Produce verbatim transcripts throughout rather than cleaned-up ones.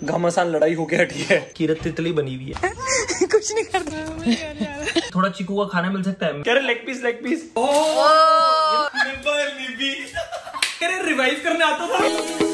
घमासान लड़ाई होके हटी है। कीरत तितली बनी हुई है। कुछ नहीं कर रहा। थोड़ा चीकू का खाना मिल सकता है? कह रहे लेग पीस लेग पीस। कह रहे रिवाइव करने आता था।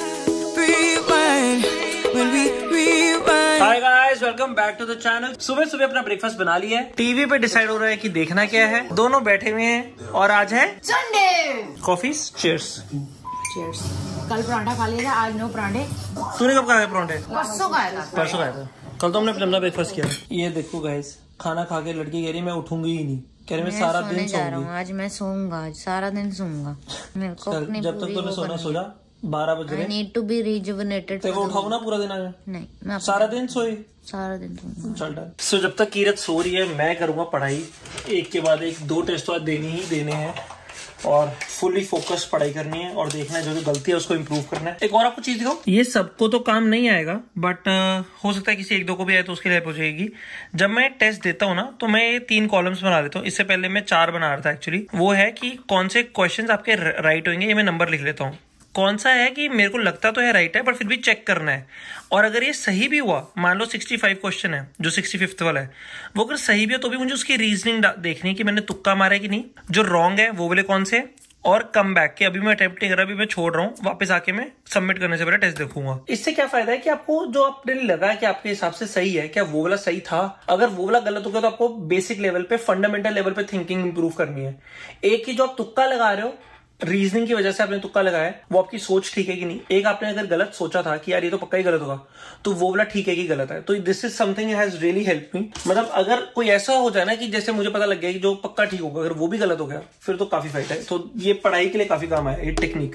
Hi guys, welcome back to the channel. सुबह सुबह अपना ब्रेकफास्ट बना लिया है। टीवी पे डिसाइड हो रहा है कि देखना क्या है। दोनों बैठे हुए हैं और आज है संडे। कॉफीज। चीयर्स। चीयर्स। कल पराठा खा लिया था, आज नो पराठे। तूने कब खाया पराठे? परसों खाया था। परसों खाया था। कल तो हमने अपना ब्रेकफास्ट किया। ये देखो गाइस, खाना खा के लड़की कह रही मैं उठूंगी ही नहीं। कह रही मैं सारा दिन सोऊंगी। आज मैं सोऊंगा, आज सारा दिन सोऊंगा। मेरे को अपनी जब तक तूने सोना सो जा। बारह बज रहे। I need to be rejuvenated। तेरे को उठाऊं ना पूरा दिन आज? नहीं, मैं सारा दिन सोई। सारा दिन सोऊंगा। चल डन। सो जब तक कीरत सो रही है मैं करूंगा पढ़ाई। एक के बाद एक दो टेस्ट तो आज देने ही देने हैं और फुली फोकस पढ़ाई करनी है और देखना है जो जो गलती है उसको इम्प्रूव करना है। एक और आपको चीज दिखाओ, ये सबको तो काम नहीं आएगा बट uh, हो सकता है किसी एक दो को भी आए तो उसकी हेल्प हो जाएगी। जब मैं टेस्ट देता हूँ ना तो मैं ये तीन कॉलम्स बना देता हूँ। इससे पहले मैं चार बना रहा था एक्चुअली। वो है कि कौन से क्वेश्चन आपके राइट होंगे, ये मैं नंबर लिख लेता हूँ। कौन सा है कि मेरे को लगता तो है राइट है पर फिर भी चेक करना है। और अगर ये सही भी हुआ, मान लो पैंसठ क्वेश्चन है जो पैंसठवां वाला है, वो अगर सही भी हो तो भी मुझे उसकी रीजनिंग देखनी है कि मैंने तुक्का मारा है कि नहीं। जो रॉन्ग है वो वाले कौन से, और कम बैक के अभी मैं अटेम्प्ट नहीं कर रहा, अभी मैं छोड़ रहा हूँ। वापस आके मैं सबमिट करने से पहले टेस्ट देखूंगा। इससे क्या फायदा है कि आपको जो आपने लगा कि आपके हिसाब से सही है, क्या वो वाला सही था? अगर वो वाला गलत हो गया तो आपको बेसिक लेवल पे, फंडामेंटल लेवल पे थिंकिंग इंप्रूव करनी है। एक ही जो आप तुक्का लगा रहे हो, रीजनिंग की वजह से आपने तुक्का लगाया है, वो आपकी सोच ठीक है कि नहीं। एक आपने अगर गलत सोचा था कि यार ये तो पक्का ही गलत होगा, तो वो वाला ठीक है कि गलत है। तो this is something has really help me. मतलब अगर कोई ऐसा हो जाए ना कि जैसे मुझे पता लग गया कि जो पक्का ठीक होगा, अगर वो भी गलत हो गया फिर तो काफी फायदा है। तो ये पढ़ाई के लिए काफी काम आया ये टेक्निक।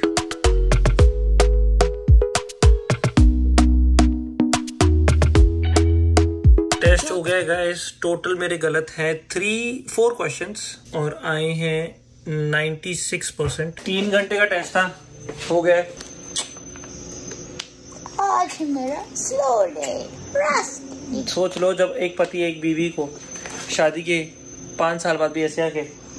टेस्ट हो गया गाइस, टोटल मेरे गलत है थ्री फोर क्वेश्चंस और आए हैं छियानवे परसेंट। तीन घंटे का टेस्ट था, हो गया। आज मेरा स्लो डे। सोच लो जब एक पति एक बीवी को शादी के पांच साल बाद भी ऐसे आके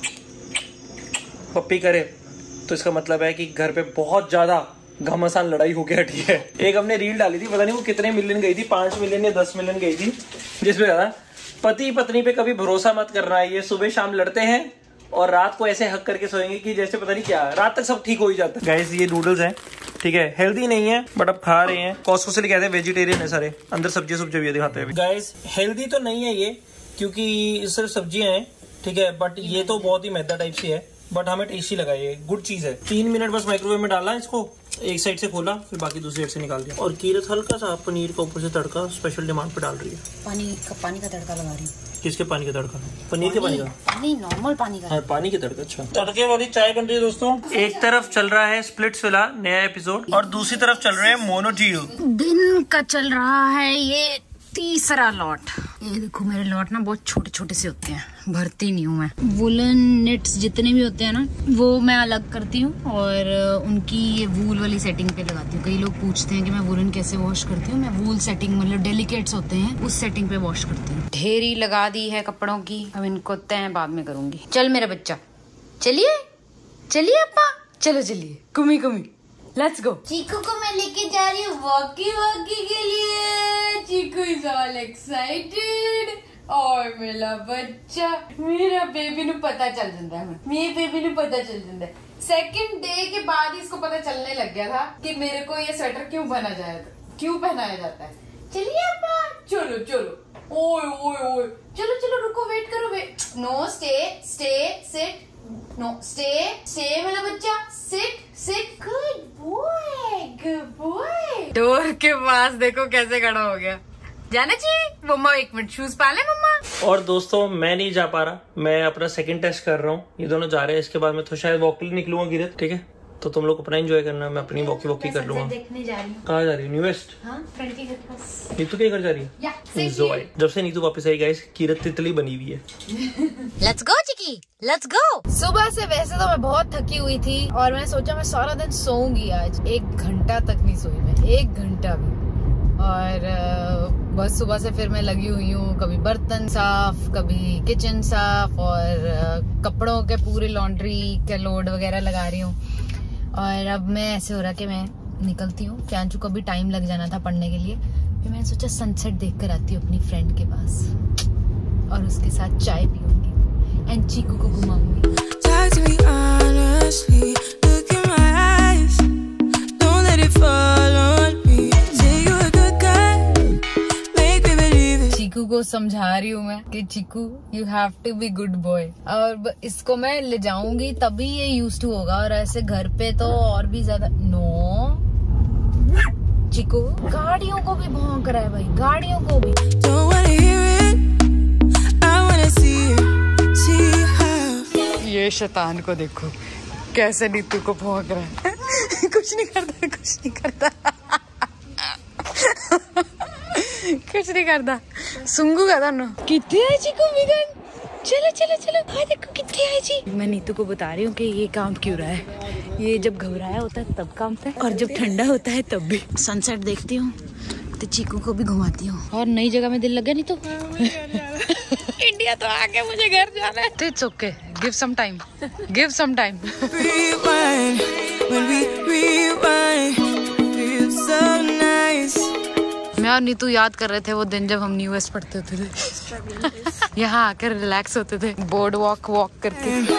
पप्पी करे तो इसका मतलब है कि घर पे बहुत ज्यादा घमासान लड़ाई होके हटी है। एक हमने रील डाली थी, पता नहीं वो कितने मिलियन गई थी, पांच मिलियन या दस मिलियन गई थी, जिसमें ज्यादा पति पत्नी पे कभी भरोसा मत करना है। ये सुबह शाम लड़ते हैं और रात को ऐसे हक करके सोएंगे कि जैसे पता नहीं क्या, रात तक सब ठीक हो ही जाता है। गाइस ये नूडल्स हैं, ठीक है, हेल्दी नहीं है बट अब खा रहे हैं। कॉस्को से कहते हैं वेजिटेरियन है सारे, अंदर सब्जी सब्जी भी दिखाते हैं। गाइस हेल्दी तो नहीं है ये क्योंकि सिर्फ सब्जियां हैं, ठीक है, बट ये तो बहुत ही मैदा टाइप सी है, बट हमें टेस्टी लगा। ये गुड चीज है। तीन मिनट बस माइक्रोवेव में डाला इसको, एक साइड से खोला फिर बाकी दूसरी साइड से निकाल दिया। और कीरत हल्का सा पनीर का ऊपर से तड़का स्पेशल डिमांड पे डाल रही है। पानी का पानी का तड़का लगा रही है। किसके पानी का तड़का? पनीर के पानी का? नहीं, नॉर्मल पानी का। हाँ, पानी के तड़का। अच्छा, तड़के वाली चाय बन रही है दोस्तों। एक तरफ चल रहा है स्प्लिट्सविला नया एपिसोड और दूसरी तरफ चल रहे हैं मोनोजील। दिन का चल रहा है ये तीसरा लॉट। ये देखो मेरे लॉट ना बहुत छोटे छोटे से होते हैं, भरती नहीं हूँ मैं। वुलन नेट्स जितने भी होते हैं ना वो मैं अलग करती हूँ और उनकी ये वूल वाली सेटिंग पे लगाती हूँ। कई लोग पूछते हैं कि मैं वुलन कैसे वॉश करती हूँ। मैं वूल सेटिंग, मतलब डेलिकेट्स होते हैं, उस सेटिंग पे वॉश करती हूँ। ढेरी लगा दी है कपड़ों की, अब इनको तय बाद में करूंगी। चल मेरा बच्चा, चलिए चलिए अपा, चलो चलिए, कुमी कुमी, लेट्स गो। चीकू को मैं लेके जा रही हूँ वॉकी वॉकी के लिए। चीकू इज ऑल एक्साइटेड और मेरा बच्चा, मेरा बेबी नु पता चल जाता है, मेरे बेबी नु पता चल जाता है। सेकंड डे के बाद ही इसको पता चलने लग गया था कि मेरे को ये स्वेटर क्यों पहना जाए, क्यों पहनाया जाता है। चलिए अपा, चलो चलो, ओए ओए ओए, चलो चलो रुको, वेट करो, wait, no, stay stay sit, no, stay stay मेरा बच्चा, sit sit, good boy good boy. Door के पास देखो कैसे खड़ा हो गया। जाना चाहिए मम्मा, एक मिनट शूज पा ले मम्मा। और दोस्तों मैं नहीं जा पा रहा, मैं अपना सेकंड टेस्ट कर रहा हूँ, ये दोनों जा रहे हैं। इसके बाद मैं तो शायद वॉक के लिए निकलूंगा गिरत, ठीक है, तो तुम लोग अपना एंजॉय करना, मैं अपनी वॉकी वॉकी कर लूंगा। देखने जा रही हूँ। कहाँ जा रही हूँ? New waste. हाँ, फ्रेंड के घर पास। नीतू के घर जा रही है? जब से नीतू वापस आई गाइस, कीरत तितली बनी हुई है। लेट्स गो चिकी, लेट्स गो। सुबह से वैसे तो मैं बहुत थकी हुई थी और मैंने सोचा मैं सारा दिन सोऊंगी आज। एक घंटा तक नहीं सोई मैं, एक घंटा भी। और बस सुबह से फिर मैं लगी हुई हूँ, कभी बर्तन साफ, कभी किचन साफ और कपड़ों के पूरे लॉन्ड्री के लोड वगैरह लगा रही हूँ। और अब मैं ऐसे हो रहा कि मैं निकलती हूँ। प्यांचू को भी टाइम लग जाना था पढ़ने के लिए, फिर मैंने सोचा सनसेट देख कर आती हूँ अपनी फ्रेंड के पास और उसके साथ चाय पीऊंगी एंड चीकू को घुमाऊंगी। चीकू को समझा रही हूँ मैं कि Chiku you have to be good boy, और इसको मैं ले जाऊंगी तभी ये यूज टू होगा, और ऐसे घर पे तो और भी ज्यादा। नो चीकू गाड़ियों को भी भौंक रहा है भाई, गाड़ियों को भी। ये शैतान को देखो कैसे नीतू को भौंक रहा है। कुछ नहीं करता, कुछ नहीं करता, कुछ नहीं करता। सुंगू का था कितने है चीकू विगन। चलो चलो चलो, हाँ देखो कितने है जी। मैं नीतू को बता रही हूँ कि ये काम क्यों रहा है। ये जब घबराया होता है तब काम है, और जब ठंडा होता है तब भी। सनसेट देखती हूँ तो चीकू को भी घुमाती हूँ, और नई जगह में दिल लग गया नहीं तो। इंडिया तो आके मुझे घर जाना है। It's okay, give some time, give some time. मैं और नीतू याद कर रहे थे वो दिन जब हम न्यू ईस्ट पढ़ते होते थे। यहाँ आकर रिलैक्स होते थे बोर्ड वॉक वॉक करके।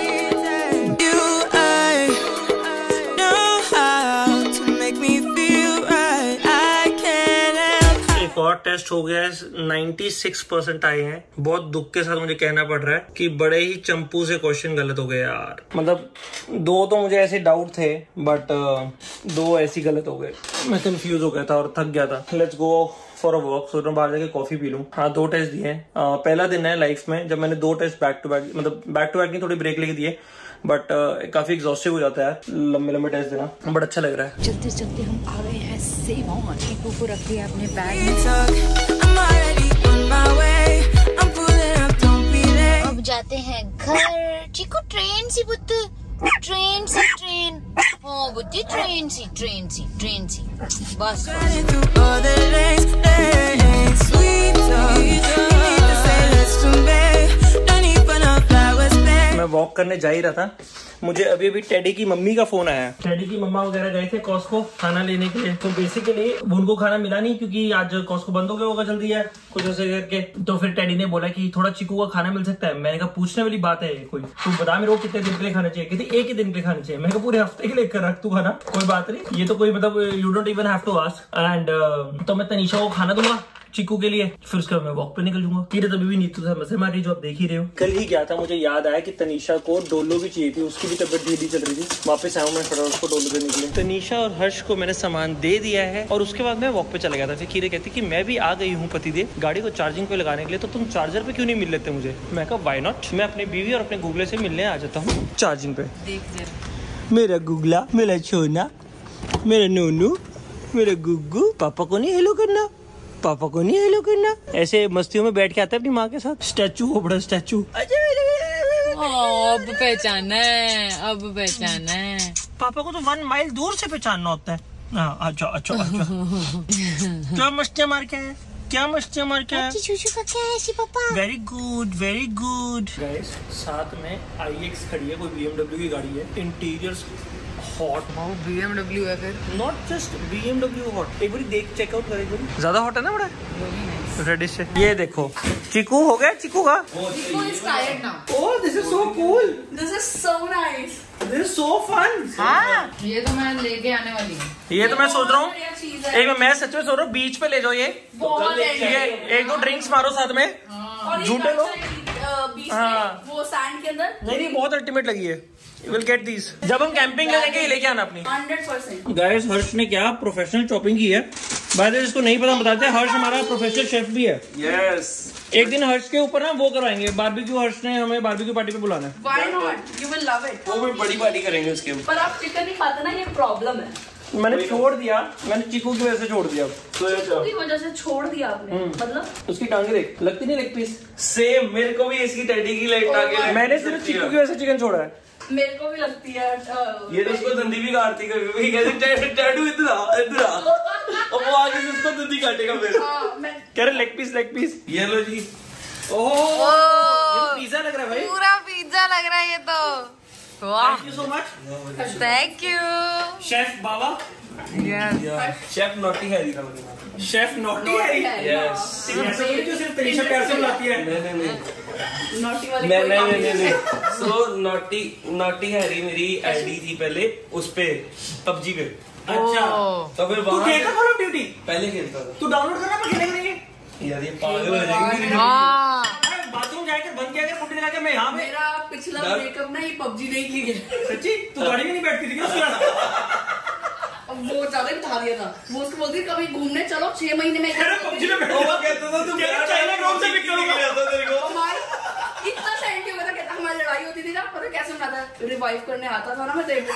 एक और टेस्ट हो गया है, छियानवे परसेंट आए हैं। बहुत दुख के साथ मुझे कहना पड़ रहा है कि बड़े ही चंपू से क्वेश्चन गलत हो गए यार। मतलब दो तो मुझे ऐसे डाउट थे, बट दो ऐसी गलत हो गए। मैं कंफ्यूज हो गया था और थक गया था। Let's go for a walk. सोच रहा हूँ बाहर जाके कॉफी पी लूं। हाँ, दो टेस्ट दिए हैं। पहला दिन है लाइफ में जब मैंने दो टेस्ट बैक टू बैक, मतलब बैक टू बैक नहीं, थोड़ी ब्रेक लेके दिए, बट uh, काफी एग्जॉस्टिव हो जाता है लंबे लंबे टेस्ट देना, बट अच्छा लग रहा है। चलते चलते हम आ गए हैं सेवॉन। चीकू को रख दिया अपने बैग में। अब जाते हैं घर। चीकू ट्रेन सी बुत, ट्रेन सी ट्रेन, हाँ बुत्ती ट्रेन सी ट्रेन सी ट्रेन सी बस। मैं वॉक करने जा ही रहा था, मुझे अभी अभी टेडी की मम्मी का फोन आया। टेडी की मम्मा वगैरह गए थे कॉस्को खाना लेने के लिए, तो बेसिकली उनको खाना मिला नहीं क्योंकि आज कॉस्को बंद हो गया होगा जल्दी है कुछ ऐसे करके। तो फिर टेडी ने बोला कि थोड़ा चीकू का खाना मिल सकता है। मैंने कहा पूछने वाली बात है कोई, तू बता मेरे को कितने दिन के लिए खाना चाहिए। कहती एक ही दिन के लिए खाना चाहिए। मैंने कहा पूरे हफ्ते के लिए कर रख तू खाना, कोई बात नहीं, ये तो कोई मतलब you don't even have to ask. And तो मैं तनीषा को खाना दूंगा चीकू के लिए, फिर उसके बाद मैं वॉक पे निकल जाऊंगा। कीरत अभी भी नीतू से मजे मार रही जो आप देख ही रहे हो। कल ही गया था, मुझे याद आया कि तनीषा को डोलो भी चाहिए थी, उसकी भी तबियत ढीली चल रही थी। वापस आया मैं फटाफट उसको डोलो देने के लिए। तनीषा और हर्ष को मैंने सामान दे दिया है और उसके बाद मैं वॉक पे चला गया था। फिर कीरत कहती कि मैं भी आ गई हूँ पतिदेव गाड़ी को चार्जिंग पे लगाने के लिए, तो तुम चार्जर पे क्यों नहीं मिल लेते मुझे। मैं कहा व्हाई नॉट, मैं अपने बीवी और अपने गूगले से मिलने आ जाता हूँ चार्जिंग पे। मेरा गूगला, मेरा छोना, मेरा नोनू, मेरा गुग्गू। पापा को नहीं हेलो करना, पापा को नहीं हेलो करना। ऐसे मस्तियों में बैठ के आता है अपनी माँ के साथ। स्टैचू हो बड़ा स्टैचू। अब पहचाना है, अब पहचाना है। पापा को तो वन माइल दूर से पहचानना होता है। हाँ, अच्छा अच्छा अच्छा। क्या मस्तियाँ मार के है, क्या मस्तियाँ मार के है। Very good very good. Guys साथ में आई एक्स खड़ी है, कोई बी एम डब्ल्यू की गाड़ी है। Interior hot, B M W है फिर, not just B M W hot. एक बार देख चेकआउट कर, एक बार ज्यादा हॉट है ना बड़ा रेडिश से। ये देखो चीकू हो गया, चीकू का। Chiku is tired now. Oh, this is so cool. This is so nice. This is so fun. हाँ, ये तो मैं लेके आने वाली हूँ। ये तो मैं सोच रहा हूँ, एक मैं सच में सोच रहा हूँ बीच पे ले जाओ ये। ये एक दो ड्रिंक्स मारो साथ में, झूठे लो। हाँ, वो सैंड के अंदर। नहीं नहीं, बहुत अल्टीमेट लगी है। विल गेट दिस जब हम कैंपिंग करेंगे, ये लेके आना अपनी। Hundred percent. गाइस हर्ष ने क्या प्रोफेशनल चॉपिंग की है। बाय द वे जिसको नहीं पता बताते हैं, हर्ष हमारा प्रोफेशनल शेफ भी है। यस। एक दिन हर्ष के ऊपर ना वो करवाएंगे बारबेक्यू। हर्ष ने हमें बारबेक्यू पार्टी पे बुलाना है। Why not? You will love it. वो भी बड़ी पार्टी करेंगे उसके ऊपर। पर आप चिकन नहीं खाते ना, ये प्रॉब्लम है। मैंने छोड़ दिया, मैंने चीकू की वजह से छोड़ दिया। चीकू की वजह से छोड़ दिया आपने, मतलब उसकी टांगे देख, लगती नहीं लेग पीस। सेम मेरे को भी इसकी टेडी की लेग टांगे। मैंने सिर्फ चीकू की वजह से चिकन छोड़ा है। मेरे को भी लगती है। ये तो उसको दंदी भी काटती कभी, कहते टैटू इधर आ इधर आ, अब वो आगे से उसको दंदी काटेगा फिर। कह रहे लेग पीस लेग पीस। ये लो जी। ओह ये तो पिज्जा लग रहा है भाई, पूरा पिज्जा लग रहा है ये तो। वाह, thank you so much. Thank you chef बाबा, शेफ नॉटी हैरी का मतलब। शेफ नॉटी है। यस। ऐसा नहीं जो सिर्फ तनीषा प्यार से बुलाती है। नहीं नहीं नहीं नॉटी वाली नहीं कोई नहीं काम नहीं नहीं सो नॉटी नॉटी हैरी मेरी आईडी थी पहले उस पे पबजी पे। अच्छा, तो फिर तू वहाँ खेलता कॉल ऑफ ड्यूटी? पहले खेलता था। तू डाउनलोड करना, मैं खेलेंगे नहीं। यार ये पागल हो जाएंगे। हाँ, बाथरूम जाकर बंद किया कर, कुंडी लगा के मैं यहाँ पे। मेरा पिछला डर- ब्रेकअप ना ये पबजी नहीं की गया। सच्ची तू गाड़ी में नहीं बैठती थी क्या उसके साथ? अब वो ज्यादा ही उठा दिया था। वो उसको बोलती कभी घूमने चलो, छह महीने में अरे पबजी में बैठ वो जा। कहता था तू क्या चाइना ग्राउंड से पिक करूंगा। तेरे को हमारी इतना सेंटी हुआ था, कहता हमारी लड़ाई होती थी ना, पता कैसे बनाता है, रिवाइव करने आता था ना मैं तेरे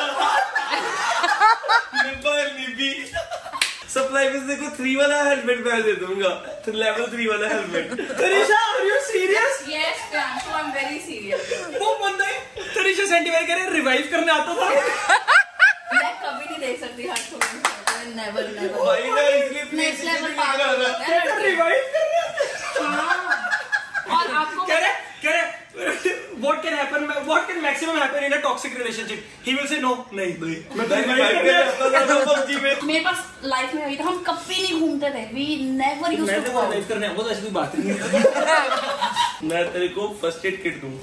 निब्बा निब्बी सप्लाई में देखो थ्री वाला हेलमेट मैं दे दूंगा, तो लेवल थ्री वाला helmet. Tanisha, are you serious? Yes Priyanshu, I am very serious. वो बंदा है तनीषा सेंटीमेंट कह रहे रिवाइव करने आता था। मैं कभी नहीं देख सकती हाथ छोड़ने, नेवर नेवर। भाई ना इसलिए नेक्स्ट लेवल पागल हो जाता है लड़के। रिवाइव करने। हाँ। और आपको कह रहे कह रहे what can happen, what can maximum happen in a toxic relationship? He will say no, नहीं नहीं मैं तो revive करने आता था पबजी में। मेरे पास लाइफ में हुई था, हम कभी नहीं घूमते थे, वी नेवर यूज्ड मैं टू तो गो रिवाइव करने वो तो ऐसी कोई बात ही नहीं है। मैं तेरे को फर्स्ट एड किट दूं।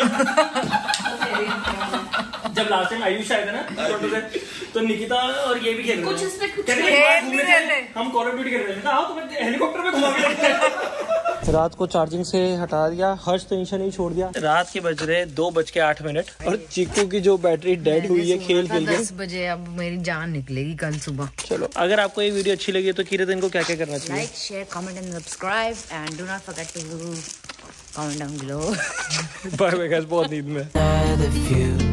जब लास्ट टाइम आयुष आए थे ना टोरंटो से, तो निकिता और ये भी खेल रहे कुछ इस पे कुछ कह रहे खेल हैं, नहीं घूमने रहे थे, हम कॉल ऑफ ड्यूटी खेल रहे थे। आओ तुम्हें हेलीकॉप्टर में घुमा के रात को चार्जिंग से हटा दिया, हर्ष तनीषा नहीं छोड़ दिया। रात के बज रहे दो बज के आठ मिनट और चीकू की जो बैटरी डेड हुई है खेल खेल के। दस बजे अब मेरी जान निकलेगी कल सुबह। चलो, अगर आपको ये वीडियो अच्छी लगी तो किरत इनको क्या क्या करना चाहिए? Like, share, comment and subscribe and do not forget to comment down below. Bye bye guys, बहुत नींद में।